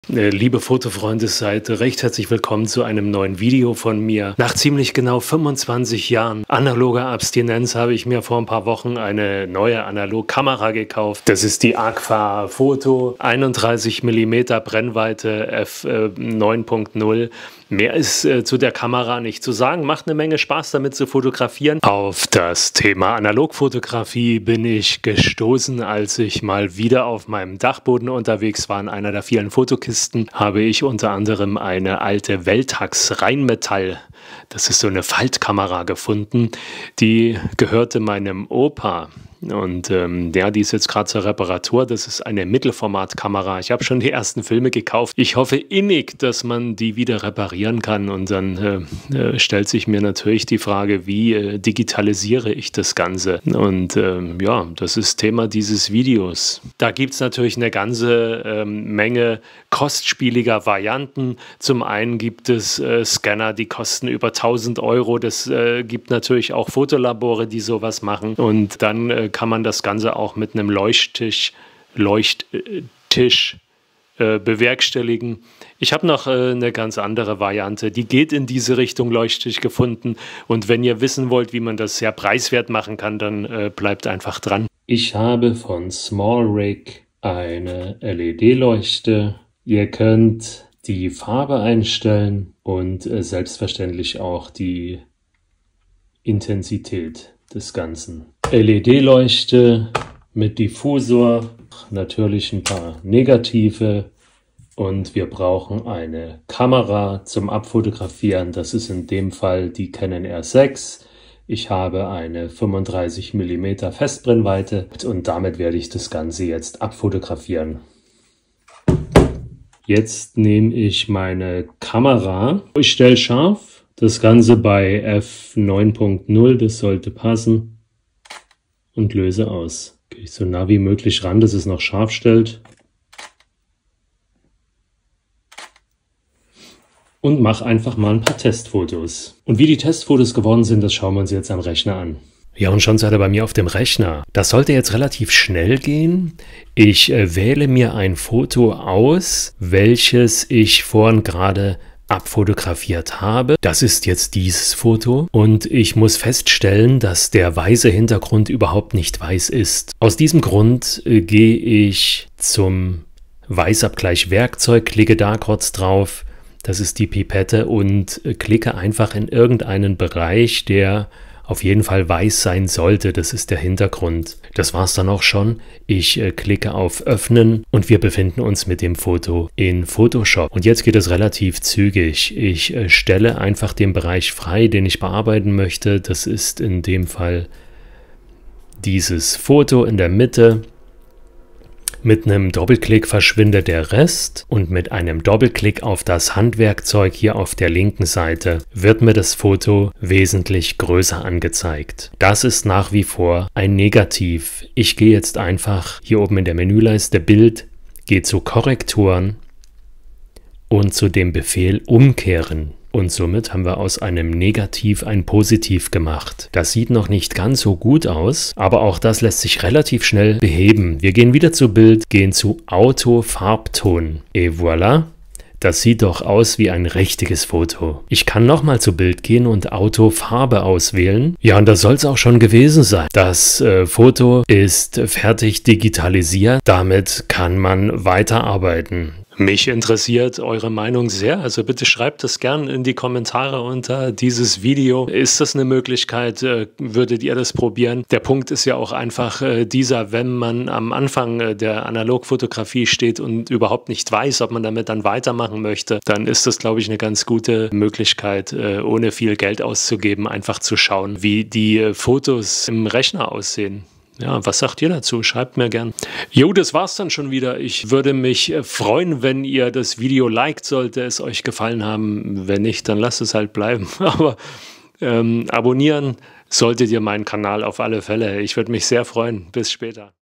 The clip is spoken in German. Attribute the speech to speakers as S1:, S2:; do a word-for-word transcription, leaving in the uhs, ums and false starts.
S1: Äh, Liebe Fotofreunde, seid recht herzlich willkommen zu einem neuen Video von mir. Nach ziemlich genau fünfundzwanzig Jahren analoger Abstinenz habe ich mir vor ein paar Wochen eine neue Analogkamera gekauft. Das ist die Agfa Photo, einunddreißig Millimeter Brennweite, f neun Punkt null. Mehr ist äh, zu der Kamera nicht zu sagen. Macht eine Menge Spaß damit zu fotografieren. Auf das Thema Analogfotografie bin ich gestoßen, als ich mal wieder auf meinem Dachboden unterwegs war. In einer der vielen Fotokisten habe ich unter anderem eine alte Veltax Rheinmetall, das ist so eine Faltkamera, gefunden. Die gehörte meinem Opa. Und ähm, ja, die ist jetzt gerade zur Reparatur. Das ist eine Mittelformatkamera. Ich habe schon die ersten Filme gekauft. Ich hoffe innig, dass man die wieder reparieren kann. Und dann äh, äh, stellt sich mir natürlich die Frage, wie äh, digitalisiere ich das Ganze? Und ähm, ja, das ist Thema dieses Videos. Da gibt es natürlich eine ganze ähm, Menge kostspieliger Varianten. Zum einen gibt es äh, Scanner, die kosten über tausend Euro. Das äh, gibt natürlich auch Fotolabore, die sowas machen. Und dann äh, kann man das Ganze auch mit einem Leuchttisch, Leuchttisch äh, bewerkstelligen. Ich habe noch äh, eine ganz andere Variante, die geht in diese Richtung Leuchttisch gefunden. Und wenn ihr wissen wollt, wie man das sehr preiswert machen kann, dann äh, bleibt einfach dran. Ich habe von SmallRig eine L E D-Leuchte. Ihr könnt die Farbe einstellen und äh, selbstverständlich auch die Intensität des Ganzen. L E D-Leuchte mit Diffusor, natürlich ein paar Negative, und wir brauchen eine Kamera zum Abfotografieren. Das ist in dem Fall die Canon R sechs. Ich habe eine fünfunddreißig Millimeter Festbrennweite und damit werde ich das Ganze jetzt abfotografieren. Jetzt nehme ich meine Kamera. Ich stelle scharf. Das Ganze bei f neun Punkt null, das sollte passen. Und löse aus. Gehe ich so nah wie möglich ran, dass es noch scharf stellt. Und mache einfach mal ein paar Testfotos. Und wie die Testfotos geworden sind, das schauen wir uns jetzt am Rechner an. Ja, und schon seid ihr bei mir auf dem Rechner. Das sollte jetzt relativ schnell gehen. Ich äh, wähle mir ein Foto aus, welches ich vorhin gerade abfotografiert habe. Das ist jetzt dieses Foto und ich muss feststellen, dass der weiße Hintergrund überhaupt nicht weiß ist. Aus diesem Grund äh, gehe ich zum Weißabgleich Werkzeug, klicke da kurz drauf, das ist die Pipette, und äh, klicke einfach in irgendeinen Bereich, der auf jeden Fall weiß sein sollte. Das ist der Hintergrund. Das war's dann auch schon. Ich äh, klicke auf Öffnen und wir befinden uns mit dem Foto in Photoshop. Und jetzt geht es relativ zügig. Ich äh, stelle einfach den Bereich frei, den ich bearbeiten möchte. Das ist in dem Fall dieses Foto in der Mitte. Mit einem Doppelklick verschwindet der Rest und mit einem Doppelklick auf das Handwerkzeug hier auf der linken Seite wird mir das Foto wesentlich größer angezeigt. Das ist nach wie vor ein Negativ. Ich gehe jetzt einfach hier oben in der Menüleiste Bild, gehe zu Korrekturen und zu dem Befehl Umkehren. Und somit haben wir aus einem Negativ ein Positiv gemacht. Das sieht noch nicht ganz so gut aus, aber auch das lässt sich relativ schnell beheben. Wir gehen wieder zu Bild, gehen zu Auto Farbton. Et voilà, das sieht doch aus wie ein richtiges Foto. Ich kann nochmal zu Bild gehen und Auto Farbe auswählen. Ja, und das soll es auch schon gewesen sein. Das äh, Foto ist fertig digitalisiert. Damit kann man weiterarbeiten. Mich interessiert eure Meinung sehr, also bitte schreibt es gern in die Kommentare unter dieses Video. Ist das eine Möglichkeit? Würdet ihr das probieren? Der Punkt ist ja auch einfach dieser, wenn man am Anfang der Analogfotografie steht und überhaupt nicht weiß, ob man damit dann weitermachen möchte, dann ist das, glaube ich, eine ganz gute Möglichkeit, ohne viel Geld auszugeben, einfach zu schauen, wie die Fotos im Rechner aussehen. Ja, was sagt ihr dazu? Schreibt mir gern. Jo, das war's dann schon wieder. Ich würde mich freuen, wenn ihr das Video liked, sollte es euch gefallen haben. Wenn nicht, dann lasst es halt bleiben. Aber ähm, abonnieren solltet ihr meinen Kanal auf alle Fälle. Ich würde mich sehr freuen. Bis später.